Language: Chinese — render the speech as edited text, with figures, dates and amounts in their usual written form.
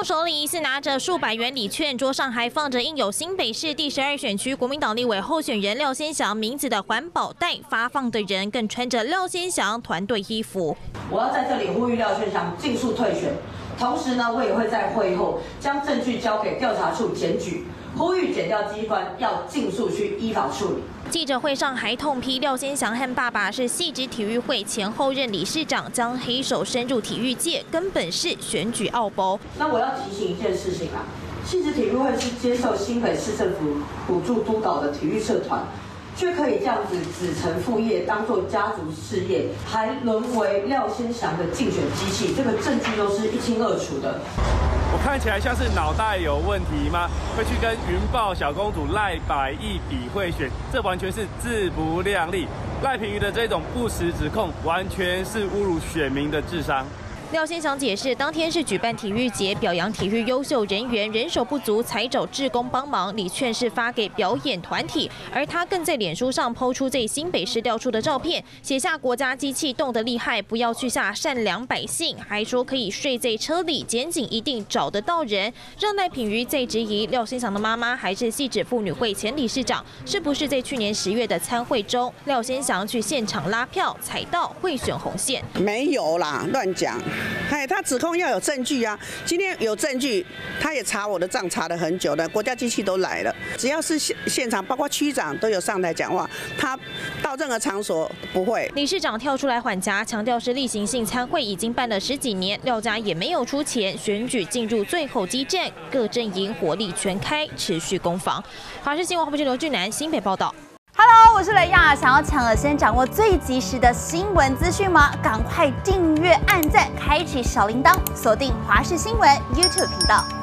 众手里疑似拿着数百元礼券，桌上还放着印有新北市第12选区国民党立委候选人廖先祥名字的环保袋，发放的人更穿着廖先祥团队衣服。 我要在这里呼吁廖先祥尽速退选，同时呢，我也会在会后将证据交给调查处检举，呼吁检调机关要尽速去依法处理。 记者会上还痛批廖先祥和爸爸是细致体育会前后任理事长，将黑手伸入体育界，根本是选举奥博。 那我要提醒一件事情啊，细致体育会是接受新北市政府补助督导的体育社团，却可以这样子子承父业，当作家族事业，还沦为廖先祥的竞选机器，这个证据都是一清二楚的。 我看起来像是脑袋有问题吗？会去跟云豹小公主赖百亿比会选，这完全是自不量力。赖品妤的这种不实指控，完全是侮辱选民的智商。 廖先祥解释，当天是举办体育节，表扬体育优秀人员，人手不足，才找志工帮忙。礼券是发给表演团体，而他更在脸书上抛出这新北市调出的照片，写下国家机器动得厉害，不要去吓善良百姓，还说可以睡在车里，检警一定找得到人。让赖品妤在质疑廖先祥的妈妈还是细致妇女会前理事长，是不是在去年10月的参会中，廖先祥去现场拉票踩到贿选红线？ 没有啦，乱讲。他指控要有证据啊！今天有证据，他也查我的账查了很久了，国家机器都来了，只要是现场，包括区长都有上台讲话，他到任何场所不会。 理事长跳出来缓颊，强调是例行性参会已经办了10几年，廖家也没有出钱，选举进入最后激战，各阵营火力全开，持续攻防。华视新闻黄刘俊南新北报道。 Hello， 我是雷亚。想要抢了先掌握最及时的新闻资讯吗？赶快订阅、按赞、开启小铃铛，锁定华视新闻 YouTube 频道。